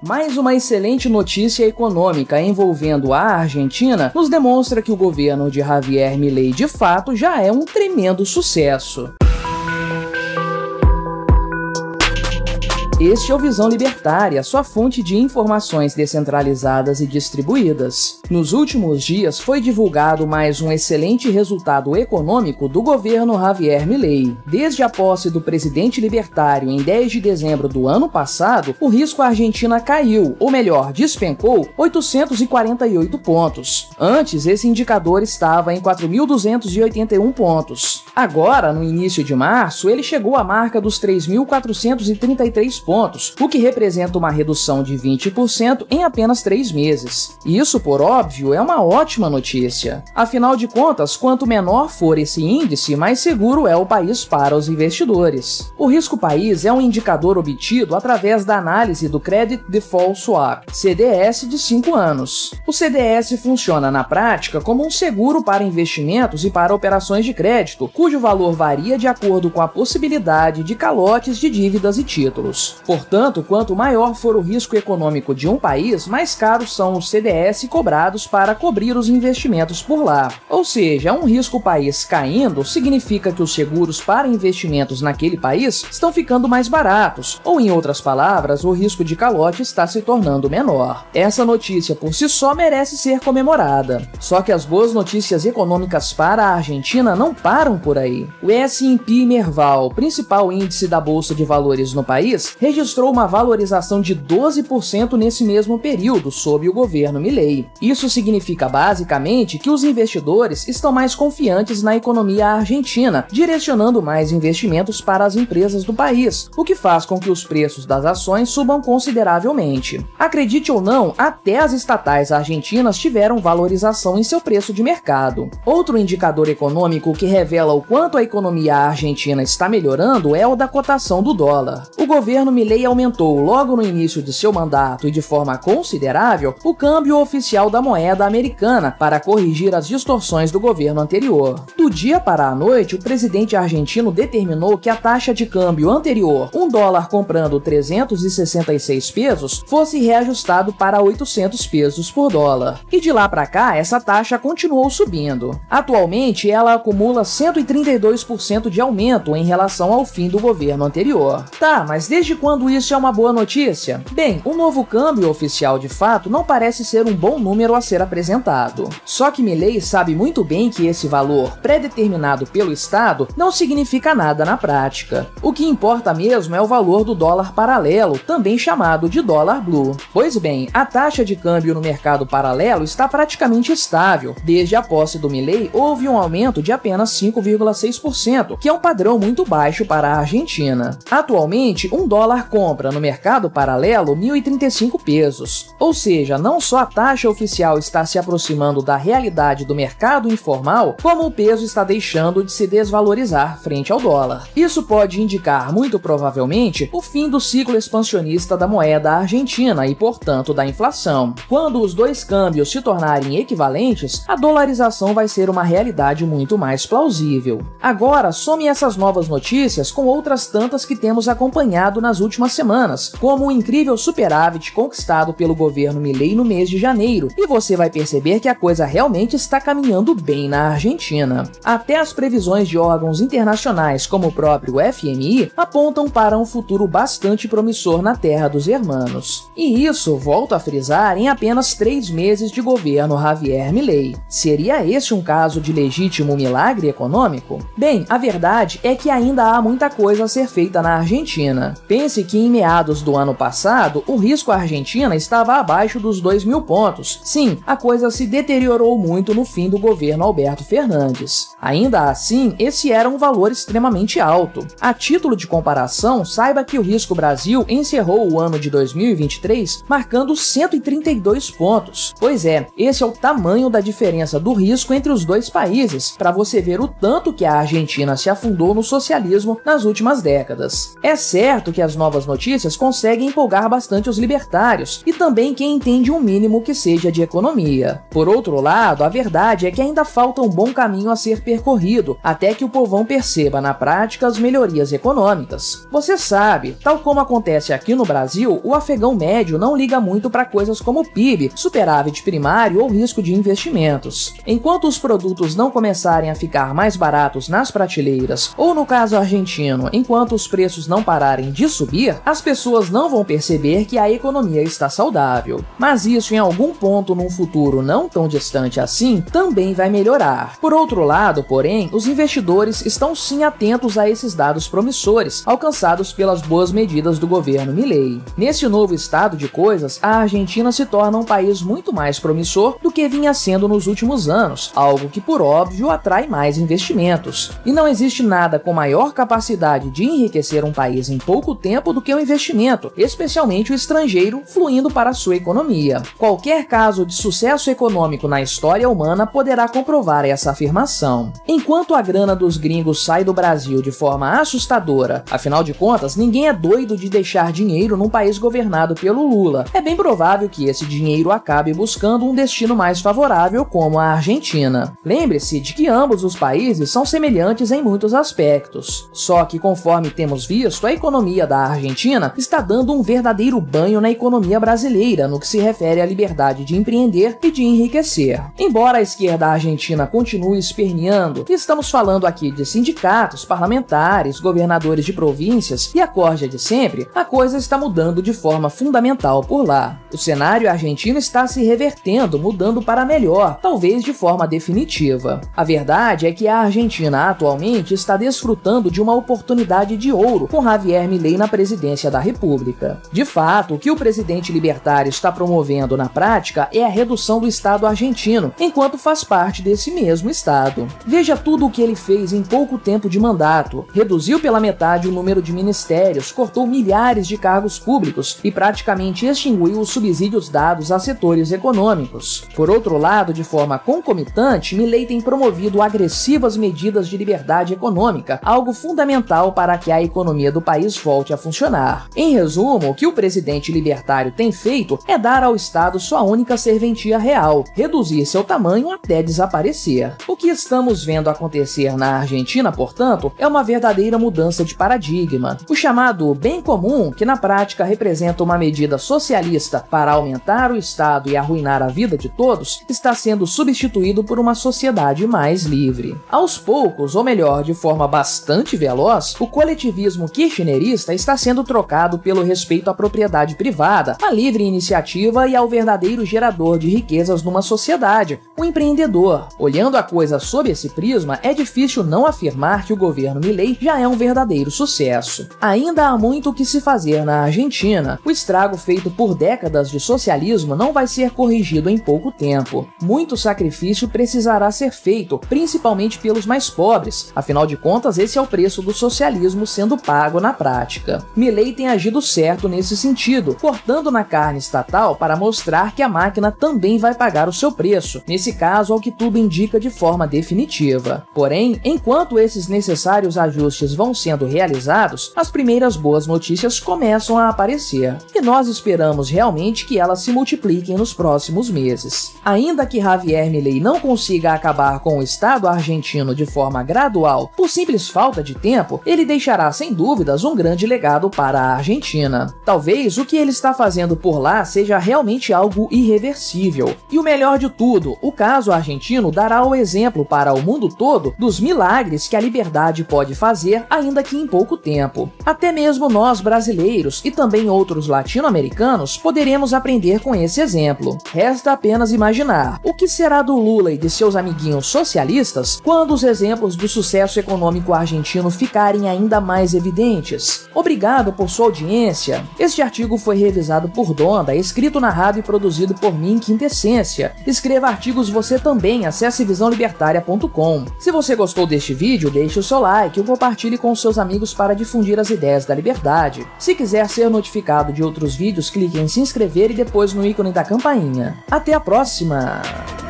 Mais uma excelente notícia econômica envolvendo a Argentina nos demonstra que o governo de Javier Milei de fato já é um tremendo sucesso. Este é o Visão Libertária, sua fonte de informações descentralizadas e distribuídas. Nos últimos dias foi divulgado mais um excelente resultado econômico do governo Javier Milei. Desde a posse do presidente libertário em 10 de dezembro do ano passado, o risco Argentina caiu, ou melhor, despencou 848 pontos. Antes, esse indicador estava em 4.281 pontos. Agora, no início de março, ele chegou à marca dos 3.433 pontos, o que representa uma redução de 20% em apenas 3 meses. Isso, por óbvio, é uma ótima notícia. Afinal de contas, quanto menor for esse índice, mais seguro é o país para os investidores. O risco país é um indicador obtido através da análise do Credit Default Swap, CDS, de 5 anos. O CDS funciona na prática como um seguro para investimentos e para operações de crédito, cujo valor varia de acordo com a possibilidade de calotes de dívidas e títulos. Portanto, quanto maior for o risco econômico de um país, mais caros são os CDS cobrados para cobrir os investimentos por lá. Ou seja, um risco país caindo significa que os seguros para investimentos naquele país estão ficando mais baratos, ou em outras palavras, o risco de calote está se tornando menor. Essa notícia por si só merece ser comemorada. Só que as boas notícias econômicas para a Argentina não param por aí. O S&P Merval, principal índice da Bolsa de Valores no país, registrou uma valorização de 12% nesse mesmo período sob o governo Milei. Isso significa basicamente que os investidores estão mais confiantes na economia argentina, direcionando mais investimentos para as empresas do país, o que faz com que os preços das ações subam consideravelmente. Acredite ou não, até as estatais argentinas tiveram valorização em seu preço de mercado. Outro indicador econômico que revela o quanto a economia argentina está melhorando é o da cotação do dólar. O governo Milei aumentou logo no início de seu mandato e de forma considerável o câmbio oficial da moeda americana para corrigir as distorções do governo anterior. Do dia para a noite, o presidente argentino determinou que a taxa de câmbio anterior, $1 comprando 366 pesos, fosse reajustado para 800 pesos por dólar. E de lá para cá, essa taxa continuou subindo. Atualmente, ela acumula 132% de aumento em relação ao fim do governo anterior. Tá, mas desde quando isso é uma boa notícia? Bem, o novo câmbio oficial de fato não parece ser um bom número a ser apresentado. Só que Milei sabe muito bem que esse valor, pré-determinado pelo Estado, não significa nada na prática. O que importa mesmo é o valor do dólar paralelo, também chamado de dólar blue. Pois bem, a taxa de câmbio no mercado paralelo está praticamente estável. Desde a posse do Milei, houve um aumento de apenas 5,6%, que é um padrão muito baixo para a Argentina. Atualmente, um dólar compra no mercado paralelo 1.035 pesos. Ou seja, não só a taxa oficial está se aproximando da realidade do mercado informal, como o peso está deixando de se desvalorizar frente ao dólar. Isso pode indicar, muito provavelmente, o fim do ciclo expansionista da moeda argentina e, portanto, da inflação. Quando os dois câmbios se tornarem equivalentes, a dolarização vai ser uma realidade muito mais plausível. Agora, some essas novas notícias com outras tantas que temos acompanhado nas últimas semanas, como o incrível superávit conquistado pelo governo Milei no mês de janeiro, e você vai perceber que a coisa realmente está caminhando bem na Argentina. Até as previsões de órgãos internacionais, como o próprio FMI, apontam para um futuro bastante promissor na terra dos hermanos. E isso, volto a frisar, em apenas 3 meses de governo Javier Milei. Seria esse um caso de legítimo milagre econômico? Bem, a verdade é que ainda há muita coisa a ser feita na Argentina. Pense que em meados do ano passado, o risco Argentina estava abaixo dos 2.000 pontos. Sim, a coisa se deteriorou muito no fim do governo Alberto Fernandes. Ainda assim, esse era um valor extremamente alto. A título de comparação, saiba que o risco Brasil encerrou o ano de 2023 marcando 132 pontos. Pois é, esse é o tamanho da diferença do risco entre os dois países, para você ver o tanto que a Argentina se afundou no socialismo nas últimas décadas. É certo que as novas notícias conseguem empolgar bastante os libertários e também quem entende um mínimo que seja de economia. Por outro lado, a verdade é que ainda falta um bom caminho a ser percorrido até que o povão perceba na prática as melhorias econômicas. Você sabe, tal como acontece aqui no Brasil, o afegão médio não liga muito para coisas como PIB, superávit primário ou risco de investimentos. Enquanto os produtos não começarem a ficar mais baratos nas prateleiras, ou no caso argentino, enquanto os preços não pararem de subir, as pessoas não vão perceber que a economia está saudável. Mas isso em algum ponto num futuro não tão distante assim, também vai melhorar. Por outro lado, porém, os investidores estão sim atentos a esses dados promissores, alcançados pelas boas medidas do governo Milei. Nesse novo estado de coisas, a Argentina se torna um país muito mais promissor do que vinha sendo nos últimos anos, algo que, por óbvio, atrai mais investimentos. E não existe nada com maior capacidade de enriquecer um país em pouco tempo do que o investimento, especialmente o estrangeiro, fluindo para a sua economia. Qualquer caso de sucesso econômico na história humana poderá comprovar essa afirmação. Enquanto a grana dos gringos sai do Brasil de forma assustadora, afinal de contas, ninguém é doido de deixar dinheiro num país governado pelo Lula. É bem provável que esse dinheiro acabe buscando um destino mais favorável, como a Argentina. Lembre-se de que ambos os países são semelhantes em muitos aspectos. Só que, conforme temos visto, a economia da Argentina está dando um verdadeiro banho na economia brasileira no que se refere à liberdade de empreender e de enriquecer. Embora a esquerda argentina continue esperneando, estamos falando aqui de sindicatos, parlamentares, governadores de províncias e a corja de sempre, a coisa está mudando de forma fundamental por lá. O cenário argentino está se revertendo, mudando para melhor, talvez de forma definitiva. A verdade é que a Argentina atualmente está desfrutando de uma oportunidade de ouro com Javier Milei na presidência da República. De fato, o que o presidente libertário está promovendo na prática é a redução do Estado argentino, enquanto faz parte desse mesmo Estado. Veja tudo o que ele fez em pouco tempo de mandato. Reduziu pela metade o número de ministérios, cortou milhares de cargos públicos e praticamente extinguiu os subsídios dados a setores econômicos. Por outro lado, de forma concomitante, Milei tem promovido agressivas medidas de liberdade econômica, algo fundamental para que a economia do país volte a funcionar. Em resumo, o que o presidente libertário tem feito é dar ao Estado sua única serventia real, reduzir seu tamanho até desaparecer. O que estamos vendo acontecer na Argentina, portanto, é uma verdadeira mudança de paradigma. O chamado bem comum, que na prática representa uma medida socialista para aumentar o Estado e arruinar a vida de todos, está sendo substituído por uma sociedade mais livre. Aos poucos, ou melhor, de forma bastante veloz, o coletivismo kirchnerista está sendo trocado pelo respeito à propriedade privada, à livre iniciativa e ao verdadeiro gerador de riquezas numa sociedade, o empreendedor. Olhando a coisa sob esse prisma, é difícil não afirmar que o governo Milei já é um verdadeiro sucesso. Ainda há muito o que se fazer na Argentina. O estrago feito por décadas de socialismo não vai ser corrigido em pouco tempo. Muito sacrifício precisará ser feito, principalmente pelos mais pobres. Afinal de contas, esse é o preço do socialismo sendo pago na prática. Milei tem agido certo nesse sentido, cortando na carne estatal para mostrar que a máquina também vai pagar o seu preço, nesse caso ao que tudo indica de forma definitiva. Porém, enquanto esses necessários ajustes vão sendo realizados, as primeiras boas notícias começam a aparecer, e nós esperamos realmente que elas se multipliquem nos próximos meses. Ainda que Javier Milei não consiga acabar com o Estado argentino de forma gradual, por simples falta de tempo, ele deixará sem dúvidas um grande legado para a Argentina. Talvez o que ele está fazendo por lá seja realmente algo irreversível. E o melhor de tudo, o caso argentino dará o exemplo para o mundo todo dos milagres que a liberdade pode fazer, ainda que em pouco tempo. Até mesmo nós brasileiros e também outros latino-americanos poderemos aprender com esse exemplo. Resta apenas imaginar o que será do Lula e de seus amiguinhos socialistas quando os exemplos do sucesso econômico argentino ficarem ainda mais evidentes. Obrigado por sua audiência. Este artigo foi revisado por Donda, escrito, narrado e produzido por mim, Quintessência. Escreva artigos você também, acesse visãolibertaria.com. Se você gostou deste vídeo, deixe o seu like e compartilhe com seus amigos para difundir as ideias da liberdade. Se quiser ser notificado de outros vídeos, clique em se inscrever e depois no ícone da campainha. Até a próxima!